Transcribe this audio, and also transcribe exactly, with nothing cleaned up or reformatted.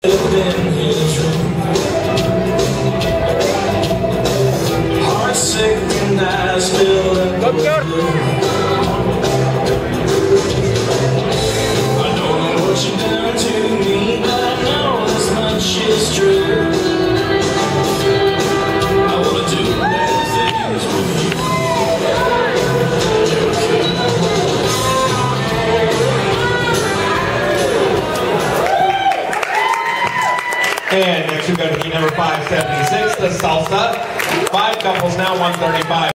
And next we go to the number five seventy-six, the salsa. Five couples now, one thirty-five.